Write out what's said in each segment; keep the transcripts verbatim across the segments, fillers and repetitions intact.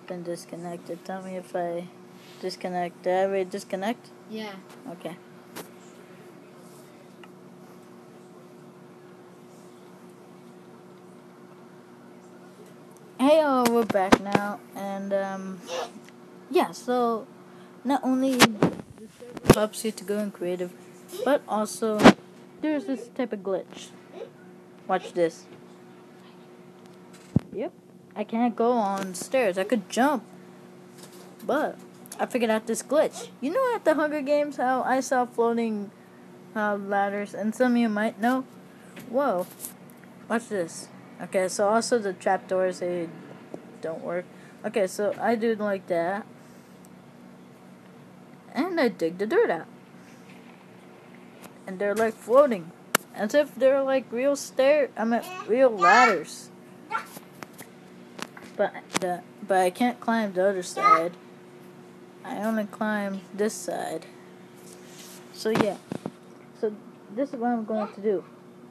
been disconnected. Tell me if I disconnect. Did I already disconnect? Yeah. Okay. Hey, oh, we're back now, and um, yeah. So not only the server helps you to go in creative, but also there's this type of glitch. Watch this. Yep. I can't go on stairs. I could jump, but I figured out this glitch. You know at the Hunger Games how I saw floating uh, ladders, and some of you might know. Whoa. Watch this. Okay, so also the trapdoors, they don't work. Okay, so I do it like that. And I dig the dirt out. And they're like floating. As if they're like real stair I mean real ladders. But the but I can't climb the other side. I only climb this side. So yeah. So this is what I'm going to do.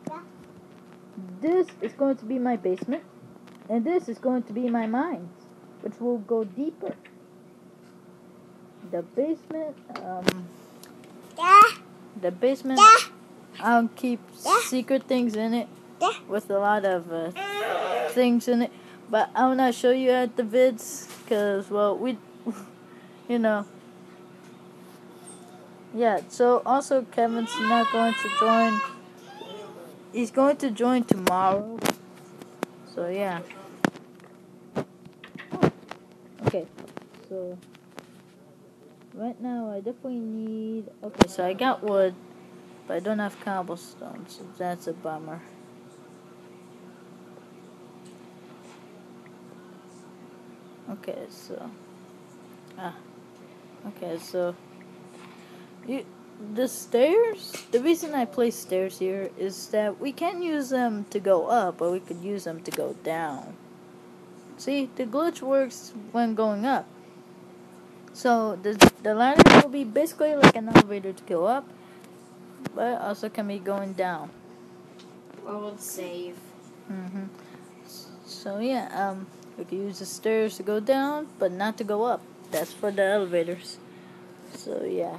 This is going to be my basement. And this is going to be my mines, which will go deeper. The basement, um, the basement, I'll keep secret things in it, with a lot of uh, things in it, but I will not show you at the vids, because, well, we, you know, yeah, so also Kevin's not going to join, he's going to join tomorrow, so yeah. Okay, so right now I definitely need, okay, so I got wood, but I don't have cobblestone, so that's a bummer. Okay, so, ah, okay, so, you, the stairs, the reason I place stairs here is that we can't use them to go up, but we could use them to go down. See, the glitch works when going up. So, the, the ladder will be basically like an elevator to go up, but also can be going down. Well, we'll save. Mm-hmm. So, yeah, um, we could use the stairs to go down, but not to go up. That's for the elevators. So, yeah.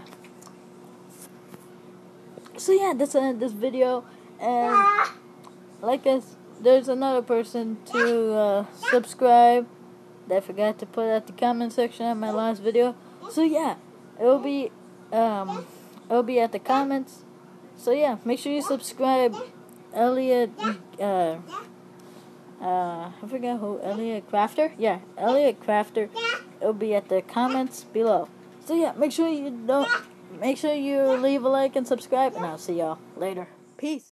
So, yeah, that's uh, this video. And, like I, there's another person to uh, subscribe that I forgot to put at the comment section of my last video. So, yeah, it'll be, um, it'll be at the comments. So, yeah, make sure you subscribe. Elliot, uh, uh, I forgot who, Elliot Crafter? Yeah, Elliot Crafter. It'll be at the comments below. So yeah, make sure you don't, make sure you leave a like and subscribe, and I'll see y'all later. Peace.